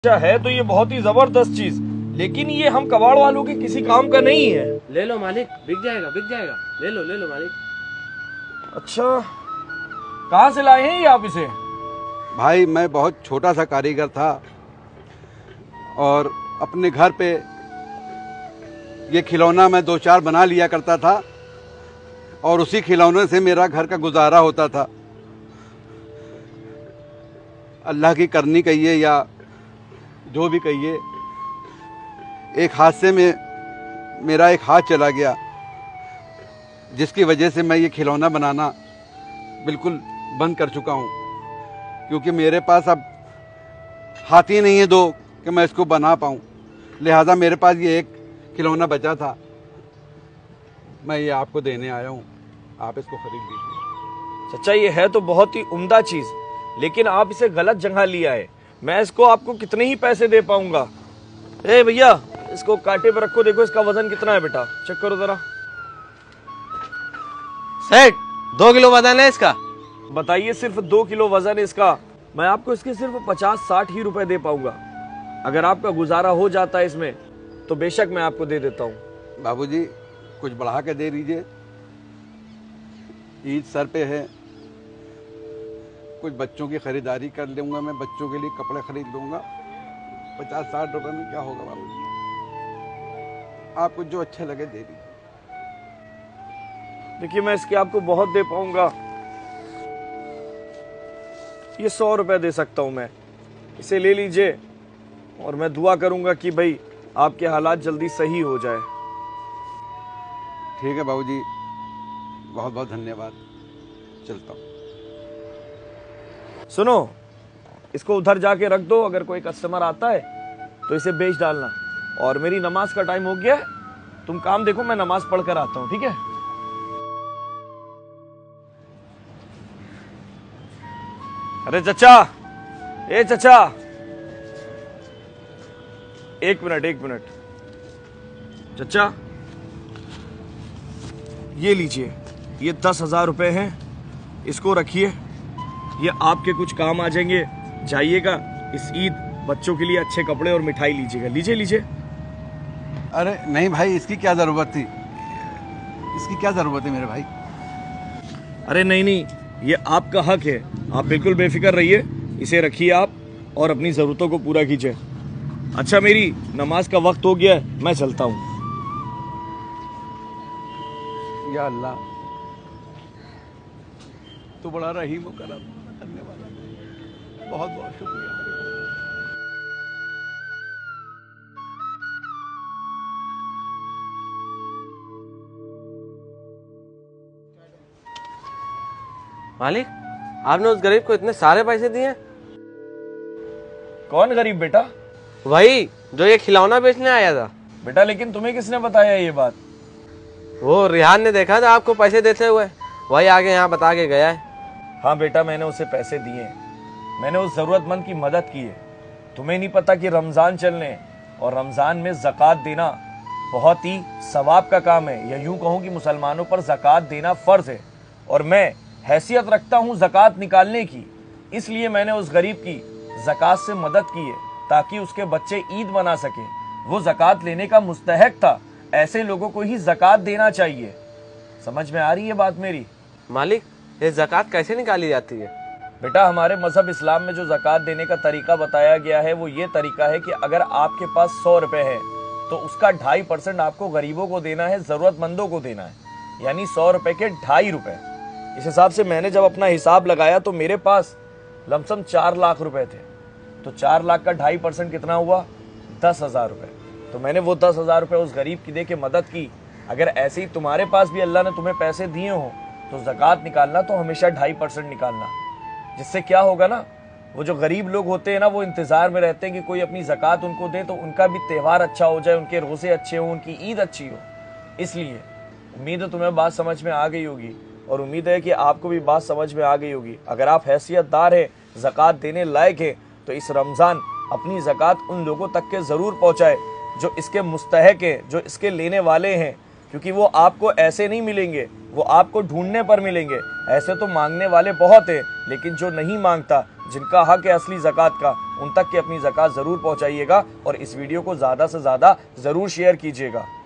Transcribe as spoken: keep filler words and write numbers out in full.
अच्छा है तो ये बहुत ही जबरदस्त चीज, लेकिन ये हम कबाड़ वालों के किसी काम का नहीं है। ले लो मालिक, बिक जाएगा बिक जाएगा, ले लो ले लो मालिक। अच्छा, कहाँ से लाए हैं ये आप इसे? भाई मैं बहुत छोटा सा कारीगर था और अपने घर पे ये खिलौना मैं दो चार बना लिया करता था और उसी खिलौने से मेरा घर का गुजारा होता था। अल्लाह की करनी कहिए या जो भी कहिए, एक हादसे में मेरा एक हाथ चला गया, जिसकी वजह से मैं ये खिलौना बनाना बिल्कुल बंद कर चुका हूँ, क्योंकि मेरे पास अब हाथ ही नहीं है दो कि मैं इसको बना पाऊँ। लिहाजा मेरे पास ये एक खिलौना बचा था, मैं ये आपको देने आया हूँ, आप इसको खरीद लीजिए। सच्चा ये है तो बहुत ही उम्दा चीज, लेकिन आप इसे गलत जगह लिया है। मैं इसको आपको कितने ही पैसे दे पाऊंगा? ए भैया, इसको कांटे पे रखो, देखो इसका वजन कितना है बेटा, चेक करो जरा। सेठ, दो किलो वजन है इसका। बताइए, सिर्फ दो किलो वजन है इसका। मैं आपको इसके सिर्फ पचास साठ ही रुपए दे पाऊंगा। अगर आपका गुजारा हो जाता है इसमें तो बेशक मैं आपको दे देता हूँ। बाबूजी कुछ बढ़ा के दे दीजिए, ईद सर पे है, कुछ बच्चों की खरीदारी कर लूँगा, मैं बच्चों के लिए कपड़े खरीद लूँगा। पचास साठ रुपए में क्या होगा बाबूजी, आपको जो अच्छा लगे दे दीजिए। देखिए, मैं इसके आपको बहुत दे पाऊंगा, ये सौ रुपए दे सकता हूं मैं। इसे ले लीजिए और मैं दुआ करूंगा कि भाई आपके हालात जल्दी सही हो जाए। ठीक है बाबूजी, बहुत बहुत धन्यवाद, चलता हूँ। सुनो, इसको उधर जाके रख दो, अगर कोई कस्टमर आता है तो इसे बेच डालना। और मेरी नमाज का टाइम हो गया है, तुम काम देखो, मैं नमाज पढ़ कर आता हूँ, ठीक है? अरे चचा, ए चचा, एक मिनट एक मिनट। चचा, ये लीजिए, ये दस हजार रुपए हैं, इसको रखिए, ये आपके कुछ काम आ जाएंगे। जाइएगा, इस ईद बच्चों के लिए अच्छे कपड़े और मिठाई लीजिएगा। लीजिए लीजिए। अरे नहीं भाई, इसकी क्या ज़रूरत थी, इसकी क्या ज़रूरत है मेरे भाई? अरे नहीं नहीं, ये आपका हक है, आप बिल्कुल बेफिक्र रहिए, इसे रखिए आप और अपनी ज़रूरतों को पूरा कीजिए। अच्छा, मेरी नमाज का वक्त हो गया है, मैं चलता हूँ। या अल्लाह, तू बड़ा रहीम हो, करम करने वाला, बहुत बहुत शुक्रिया। मालिक, आपने उस गरीब को इतने सारे पैसे दिए? कौन गरीब बेटा? वही जो ये खिलौना बेचने आया था। बेटा, लेकिन तुम्हें किसने बताया ये बात? वो रिहान ने देखा था आपको पैसे देते हुए, वही आगे यहाँ बता के गया है। हाँ बेटा, मैंने उसे पैसे दिए, मैंने उस जरूरतमंद की मदद की है। तुम्हें नहीं पता कि रमजान चलने और रमजान में ज़कात देना बहुत ही सवाब का काम है, या यूं कहूँ कि मुसलमानों पर ज़कात देना फ़र्ज है, और मैं हैसियत रखता हूँ ज़कात निकालने की, इसलिए मैंने उस गरीब की ज़कात से मदद की है ताकि उसके बच्चे ईद मना सके। वो ज़कात लेने का मुस्तहक था, ऐसे लोगों को ही ज़कात देना चाहिए। समझ में आ रही है बात मेरी? मालिक, ये ज़कात कैसे निकाली जाती है? बेटा, हमारे मजहब इस्लाम में जो ज़कात देने का तरीका बताया गया है वो ये तरीका है कि अगर आपके पास सौ रुपए है तो उसका ढाई परसेंट आपको गरीबों को देना है, ज़रूरतमंदों को देना है, यानी सौ रुपए के ढाई रुपए। इस हिसाब से मैंने जब अपना हिसाब लगाया तो मेरे पास लमसम चार लाख रुपए थे, तो चार लाख का ढाई परसेंट कितना हुआ? दस हजार रुपए। तो मैंने वो दस हजार रुपए उस गरीब की दे के मदद की। अगर ऐसे ही तुम्हारे पास भी अल्लाह ने तुम्हें पैसे दिए हो तो ज़कात निकालना तो हमेशा ढाई परसेंट निकालना, जिससे क्या होगा ना, वो जो गरीब लोग होते हैं ना, वो इंतजार में रहते हैं कि कोई अपनी ज़कात उनको दे तो उनका भी त्यौहार अच्छा हो जाए, उनके रोजे अच्छे हों, उनकी ईद अच्छी हो। इसलिए उम्मीद है तुम्हें बात समझ में आ गई होगी, और उम्मीद है कि आपको भी बात समझ में आ गई होगी। अगर आप हैसियतदार है, ज़कात देने लायक है, तो इस रमज़ान अपनी ज़कात उन लोगों तक के ज़रूर पहुँचाए जो इसके मुस्तहक है, जो इसके लेने वाले हैं, क्योंकि वो आपको ऐसे नहीं मिलेंगे, वो आपको ढूंढने पर मिलेंगे। ऐसे तो मांगने वाले बहुत हैं, लेकिन जो नहीं मांगता जिनका हक है असली ज़कात का, उन तक के अपनी ज़कात ज़रूर पहुँचाइएगा और इस वीडियो को ज़्यादा से ज़्यादा ज़रूर शेयर कीजिएगा।